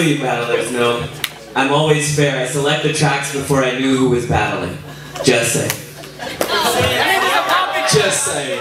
you battlers know, I'm always fair. I select the tracks before I knew who was battling. Just say. Just say.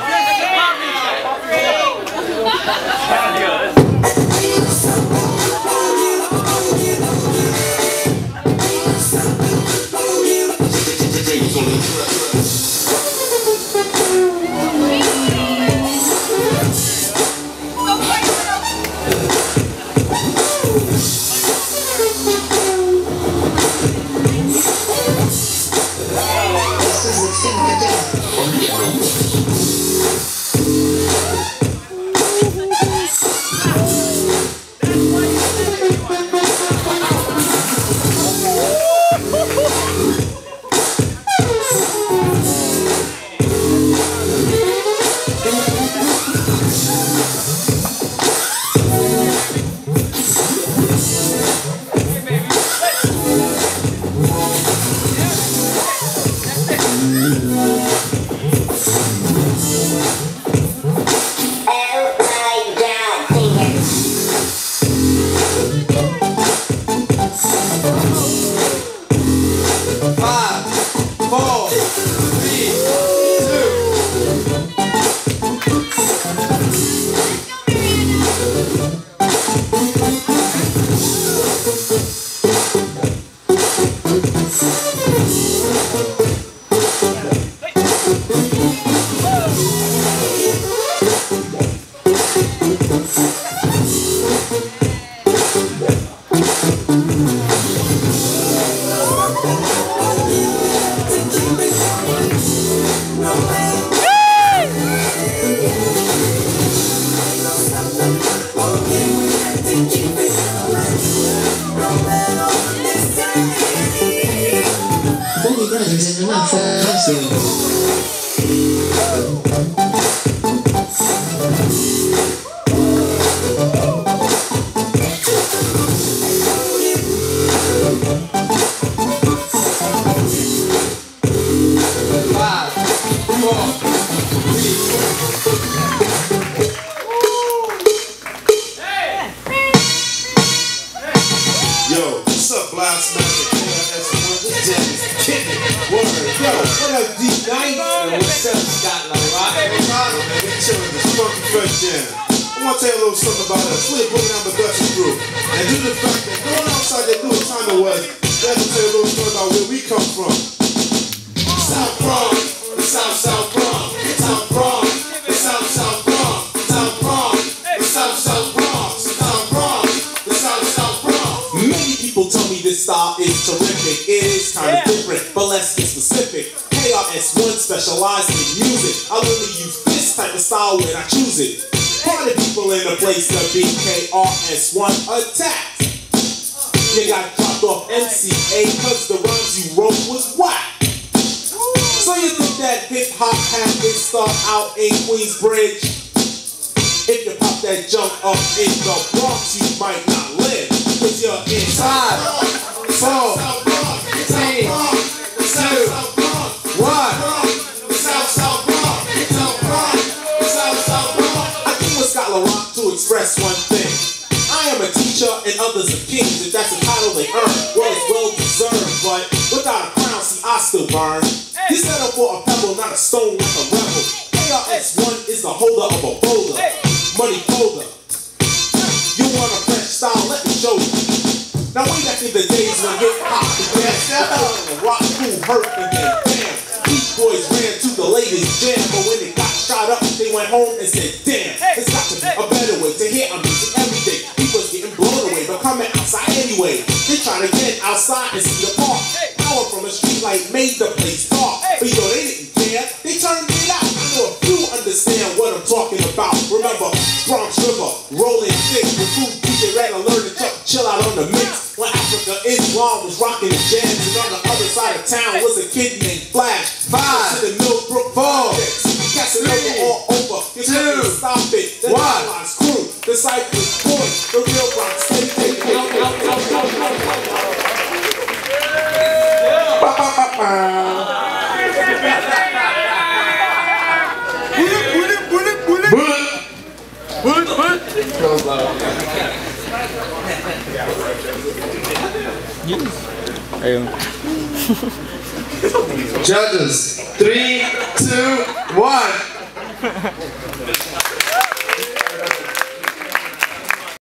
Specializing in music, I only use this type of style when I choose it. Party people in the place to be, KRS-One attack. You got dropped off MCA cause the rhymes you wrote was whack. So you think that hip-hop had its start out in Queensbridge? If you pop that junk up in the Bronx, you might not live, cause you're in 5, 4, 3, 2, 1. To express one thing, I am a teacher and others are kings. If that's a title they earn, well it's well deserved. But without a crown, see I still burn. You settle for a pebble, not a stone like a rebel. KRS-One is the holder of a boulder, money folder. You want a fresh style? Let me show you. Now way back in the days when hip hop began, rock cool hurt and then damn, Beat Boys ran to the latest jam, but when it got shot up, they went home and said, damn, it's got to be a better way to hear our music every day. People's getting blown away, but coming outside anyway. They try to get outside and see the park. Power from a street light made the place dark. But yo, they didn't care, they turned it out. I know if you understand what I'm talking about. Remember, Bronx River, rolling thick, with food, DJ Red Alert, and chill out on the mix. When Africa Islam was rocking the jams, and on the other side of town was a kid named Flash. 5 to the Millbrook 4, Casanova all over. You couldn't stop it. The Nylon's crew, the Cypress Boys, the real Bronx Steady taking out. Judges, 3, 2, 1.